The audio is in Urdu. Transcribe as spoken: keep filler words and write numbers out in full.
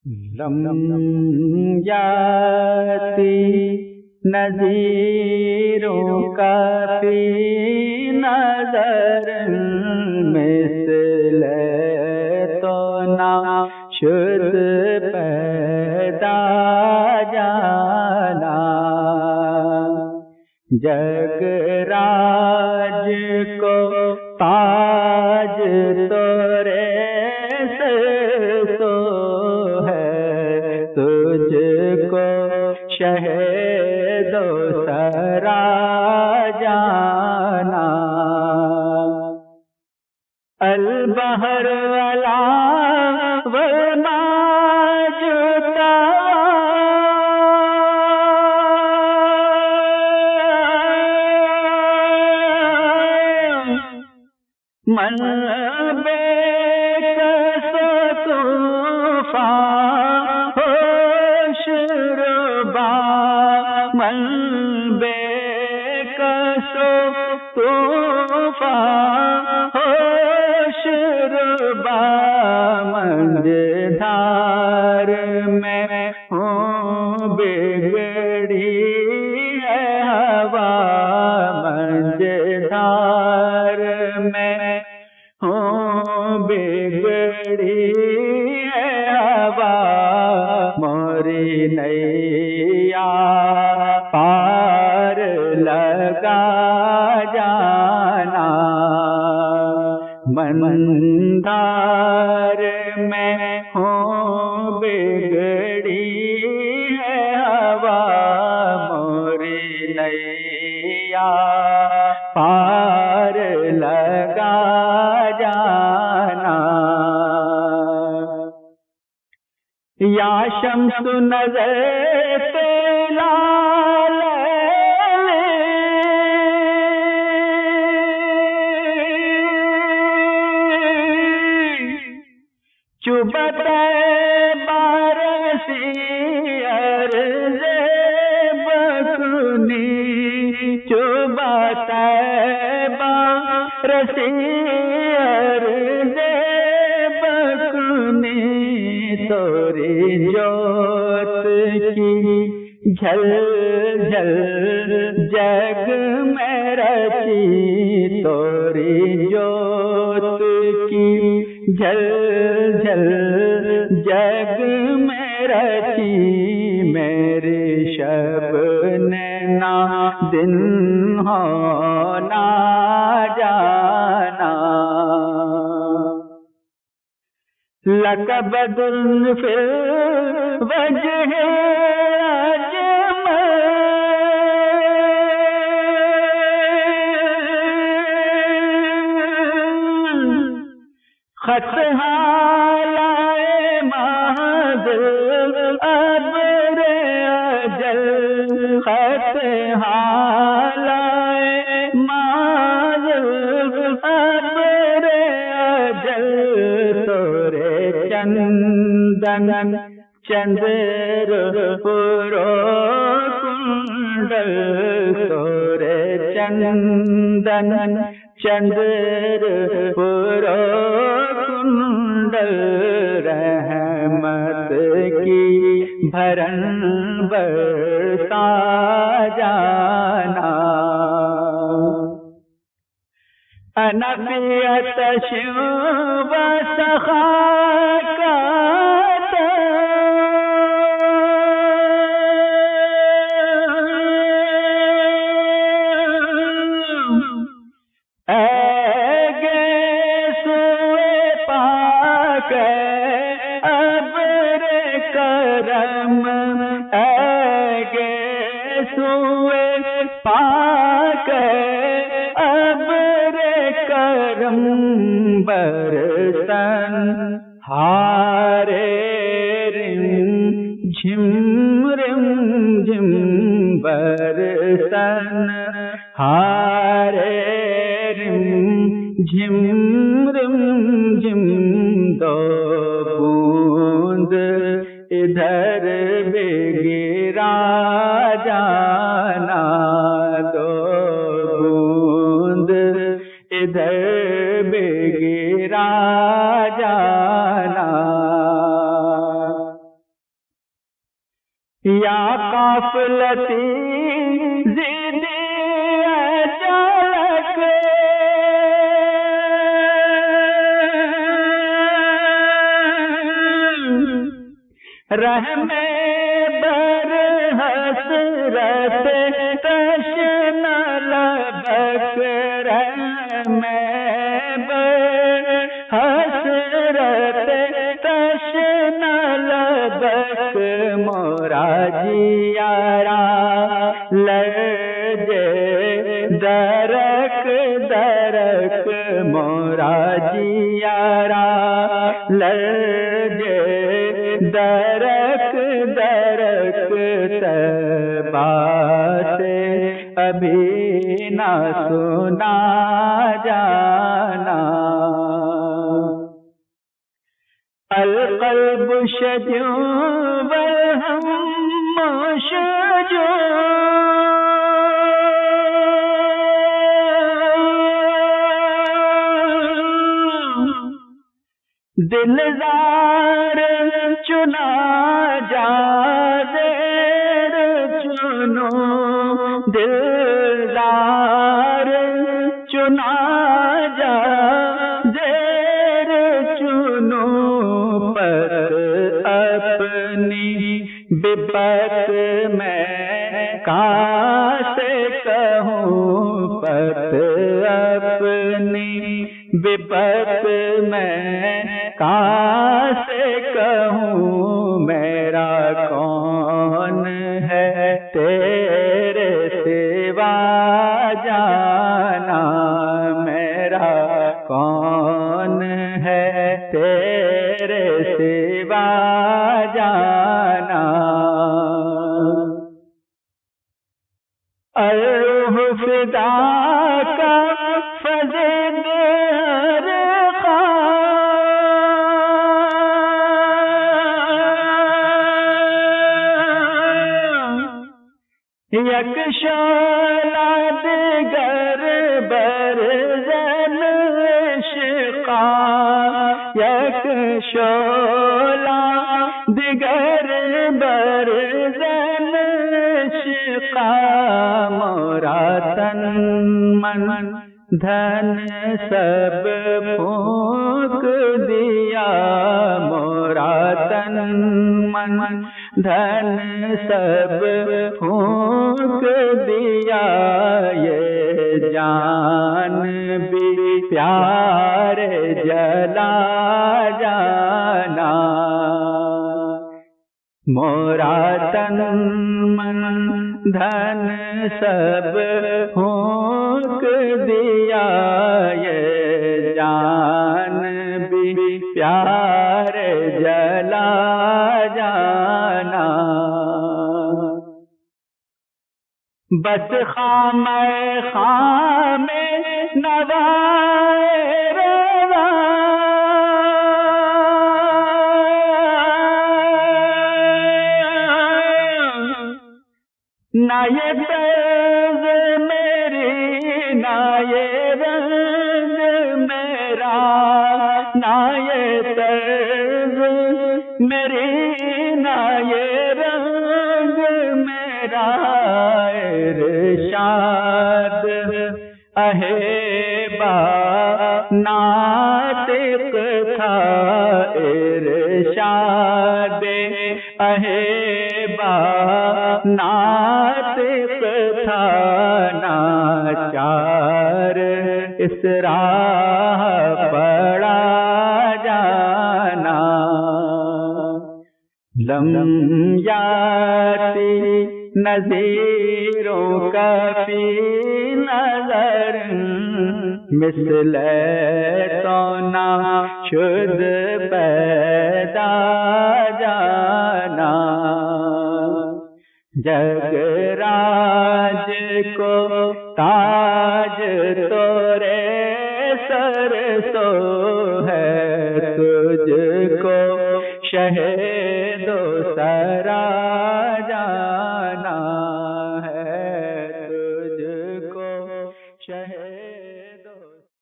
لم یاتی نذیروکا فی نظر مثل تو نہ شد پیدا جانا جگ راج کو تاج تورے سے تو ہے تجھ کو شہد و سرا جانا البحر والا ورنہ جتا من بے کس طوفان ہوش ربا من بے کس طوفان ہوش ربا منجدھار میں ہوں بگڑی ہے ہوا منجدھار میں ہوں بگڑی ہے ہوا موری نیا پار لگا جانا مندار میں ہوں بگڑی ہے ہوا موری نیا پار لگا جانا یا شمس نظر تلال چبتے بارسی عرض بکنی چبتے بارسی عرض بکنی توری جوت کی جھل جھل جگ میں رچی توری جوت کی جھل جھل جگ میں رچی میری شب نے نا دن ہونا جانا لک بدر فی الوجہ خط حالائے معذر ابر اجل خط حالائے معذر ابر اجل تورے چندن چندر پورو کنڈل تورے چندن چندر پورو کنڈل رحمت کی بھرن برسا جانا انا فی عطش و سخاکات پاک ابر کرم برسن ہارے رم جھم رم جھم برسن ہارے رم جھم رم جھم دو بوند ادھر بھی گرا جانا دو بوند ادھر بھی گرا جانا یا قافلتی زیدی اچالک رحم بر حسرت تشنہ لبک رحم بر حسرت تشنہ لبک مورا جیارا لرجے درک درک مورا جیارا لرجے درک درک تبا سے ابھی نہ سنا جانا القلب شجو والہم شجو دلدار چنا جا زیر چنو دلدار چنا جا زیر چنو پت اپنی بپت میں کہاں سے کہوں پت اپنی بپت میں کہاں سے کہوں میرا کون ہے تیرے سوا جانا میرا کون ہے تیرے سوا جانا الروح فدا کا فضل یک شعلہ دیگر برزن عشقا یک شعلہ دیگر برزن عشقا مورا تن من دھن سب پھونک دیا مورا تن من دھن سب پھونک دیا یہ جان بھی پیار جلا جانا مورا تن من دھن سب پھونک دیا یہ جان بھی پیار جلا جانا بس خام خام نوائے روا نہ یہ طرز میری نہ یہ رنگ میرا نہ یہ طرز میری نہ یہ رنگ میرا ارشاد اہیبا ناطق تھا ارشاد اہیبا ناطق تھا ناچار اس راہ پڑا جانا لم یاتی نذیروں کا فی نظر مثل تو نہ شد پیدا جانا جگ راج کو تاج تورے سر تو ہے تجھ کو شہ